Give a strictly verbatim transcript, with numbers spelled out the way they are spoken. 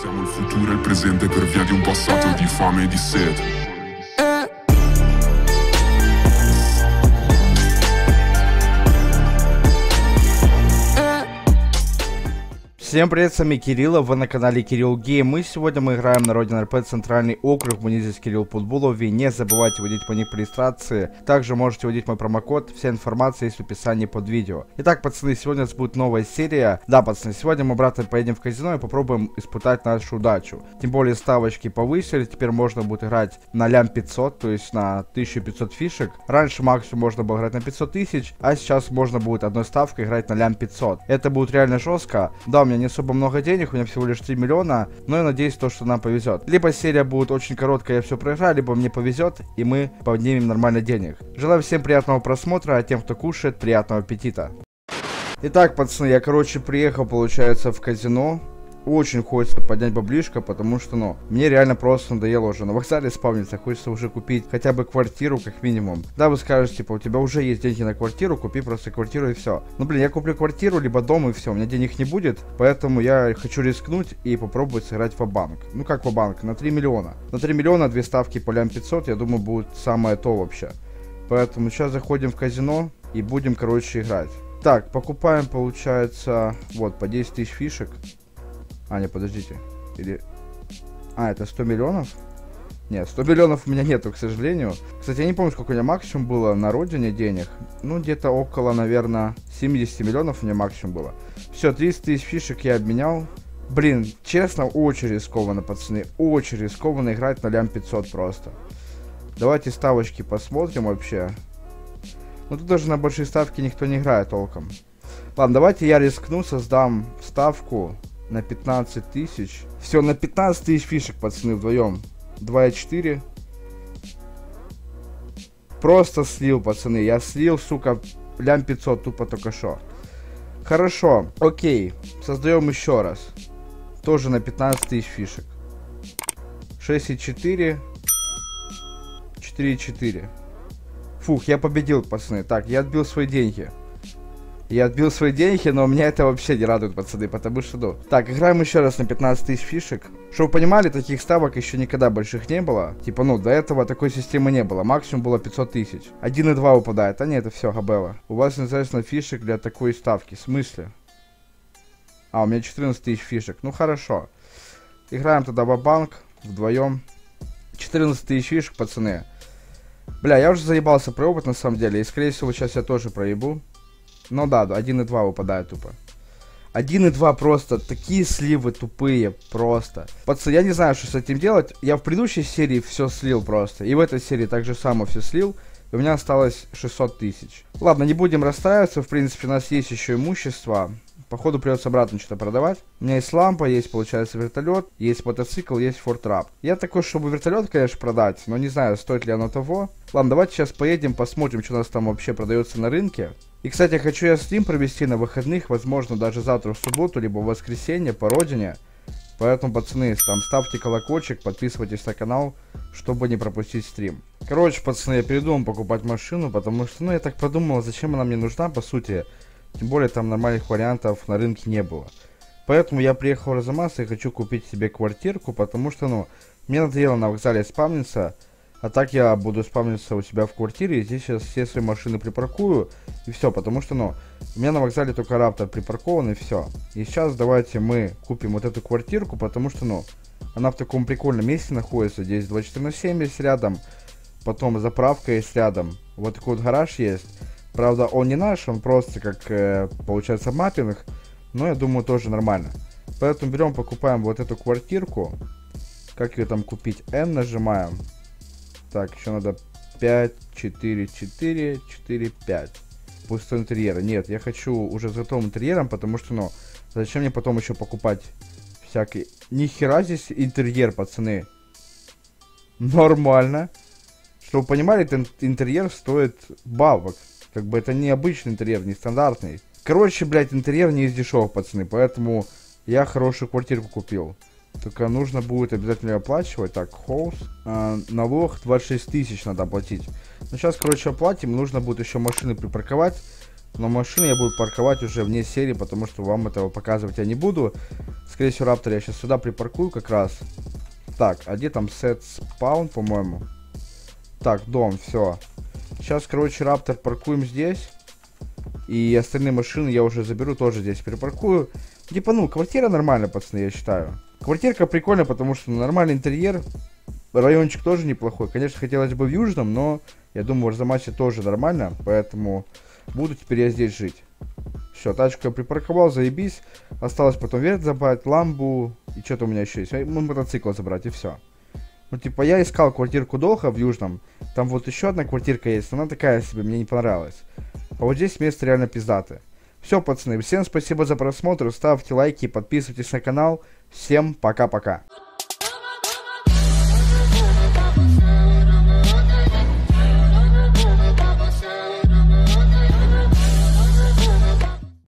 Siamo il futuro e il presente per via di un passato di fame e di sete. Всем привет, с вами Кирилл, вы на канале Кирилл Гейм. И сегодня мы играем на Родина РП Центральный округ. Мне здесь Кирилл Путбулов. И не забывайте вводить по ник при регистрации. Также можете вводить мой промокод. Вся информация есть в описании под видео. Итак, пацаны, сегодня у нас будет новая серия. Да, пацаны, сегодня мы обратно поедем в казино и попробуем испытать нашу удачу. Тем более ставочки повысили. Теперь можно будет играть на лям пятьсот, то есть на тысячу пятьсот фишек. Раньше максимум можно было играть на пятьсот тысяч, а сейчас можно будет одной ставкой играть на лям пятьсот. Это будет реально жестко. Да, у меня не особо много денег, у меня всего лишь три миллиона, но я надеюсь, то, что нам повезет. Либо серия будет очень короткая, я все проиграю, либо мне повезет, и мы поднимем нормально денег. Желаю всем приятного просмотра, а тем, кто кушает, приятного аппетита. Итак, пацаны, я, короче, приехал, получается, в казино. Очень хочется поднять баблишко, потому что, ну, мне реально просто надоело уже на вокзале спавниться. Хочется уже купить хотя бы квартиру, как минимум. Да, вы скажете, типа, у тебя уже есть деньги на квартиру, купи просто квартиру и все. Ну, блин, я куплю квартиру, либо дом и все, у меня денег не будет. Поэтому я хочу рискнуть и попробовать сыграть в банк. Ну, как в банк, на три миллиона. На три миллиона, две ставки по лям пятьсот, я думаю, будет самое то вообще. Поэтому сейчас заходим в казино и будем, короче, играть. Так, покупаем, получается, вот, по десять тысяч фишек. А, не, подождите. Или... А, это сто миллионов? Нет, сто миллионов у меня нету, к сожалению. Кстати, я не помню, сколько у меня максимум было на родине денег. Ну, где-то около, наверное, семьдесят миллионов у меня максимум было. Все, тридцать тысяч фишек я обменял. Блин, честно, очень рискованно, пацаны. Очень рискованно играть на лям пятьсот просто. Давайте ставочки посмотрим вообще. Ну, тут даже на большие ставки никто не играет толком. Ладно, давайте я рискну, создам ставку на пятнадцать тысяч. Все, на пятнадцать тысяч фишек, пацаны, вдвоем. два и четыре. Просто слил, пацаны. Я слил, сука, лям пятьсот тупо только что. Хорошо, окей. Создаем еще раз. Тоже на пятнадцать тысяч фишек. шесть и четыре. четыре и четыре. Фух, я победил, пацаны. Так, я отбил свои деньги. Я отбил свои деньги, но меня это вообще не радует, пацаны, потому что, ну... Так, играем еще раз на пятнадцать тысяч фишек. Чтобы вы понимали, таких ставок еще никогда больших не было. Типа, ну, до этого такой системы не было. Максимум было пятьсот тысяч. один и два выпадает. А нет, это все, габела. У вас недостаточно фишек для такой ставки. В смысле? А, у меня четырнадцать тысяч фишек. Ну, хорошо. Играем тогда в банк вдвоем. четырнадцать тысяч фишек, пацаны. Бля, я уже заебался пробовать, на самом деле. И, скорее всего, сейчас я тоже проебу. Ну да, один и два выпадает тупо. один и два просто. Такие сливы тупые просто. Пацаны, я не знаю, что с этим делать. Я в предыдущей серии все слил просто. И в этой серии так же само все слил. И у меня осталось шестьсот тысяч. Ладно, не будем расстраиваться. В принципе, у нас есть еще имущество. Походу придется обратно что-то продавать. У меня есть лампа, есть, получается, вертолет, есть мотоцикл, есть фортрап. Я такой, чтобы вертолет, конечно, продать, но не знаю, стоит ли оно того. Ладно, давайте сейчас поедем, посмотрим, что у нас там вообще продается на рынке. И, кстати, хочу я стрим провести на выходных, возможно, даже завтра в субботу, либо в воскресенье по родине. Поэтому, пацаны, там ставьте колокольчик, подписывайтесь на канал, чтобы не пропустить стрим. Короче, пацаны, я передумал покупать машину, потому что, ну, я так подумал, зачем она мне нужна, по сути. Тем более, там нормальных вариантов на рынке не было. Поэтому я приехал в Арзамас и хочу купить себе квартирку, потому что, ну, мне надоело на вокзале спавниться. А так я буду спавниться у себя в квартире, и здесь сейчас все свои машины припаркую, и все, потому что, ну, у меня на вокзале только Раптор припаркован, и все. И сейчас давайте мы купим вот эту квартирку, потому что, ну, она в таком прикольном месте находится, здесь двадцать четыре на семь есть рядом, потом заправка есть рядом, вот такой вот гараж есть. Правда, он не наш, он просто как, э, получается, маппинг, но я думаю, тоже нормально. Поэтому берем, покупаем вот эту квартирку, как ее там купить, N нажимаем. Так, еще надо пять, четыре, четыре, четыре, пять. Пустой интерьер. Нет, я хочу уже с готовым интерьером, потому что, ну, зачем мне потом еще покупать всякий... Нихера здесь интерьер, пацаны. Нормально. Чтобы вы понимали, этот интерьер стоит бабок. Как бы это не обычный интерьер, не стандартный. Короче, блядь, интерьер не из дешевых, пацаны, поэтому я хорошую квартирку купил. Только нужно будет обязательно оплачивать. Так, хоус. Э, налог двадцать шесть тысяч надо оплатить. Ну, сейчас, короче, оплатим. Нужно будет еще машины припарковать. Но машины я буду парковать уже вне серии, потому что вам этого показывать я не буду. Скорее всего, Раптор я сейчас сюда припаркую как раз. Так, а где там set spawn, по-моему? Так, дом, все. Сейчас, короче, Раптор паркуем здесь. И остальные машины я уже заберу, тоже здесь припаркую. Типа, ну, квартира нормальная, пацаны, я считаю. Квартирка прикольная, потому что нормальный интерьер. Райончик тоже неплохой. Конечно, хотелось бы в Южном, но я думаю, в Арзамасе тоже нормально. Поэтому буду теперь я здесь жить. Все, тачку я припарковал, заебись. Осталось потом вверх забрать, ламбу. И что-то у меня еще есть. Ну, мотоцикл забрать, и все. Ну, типа, я искал квартирку долго в Южном. Там вот еще одна квартирка есть. Она такая себе, мне не понравилась. А вот здесь место реально пиздатое. Все, пацаны, всем спасибо за просмотр. Ставьте лайки, подписывайтесь на канал. Всем пока-пока.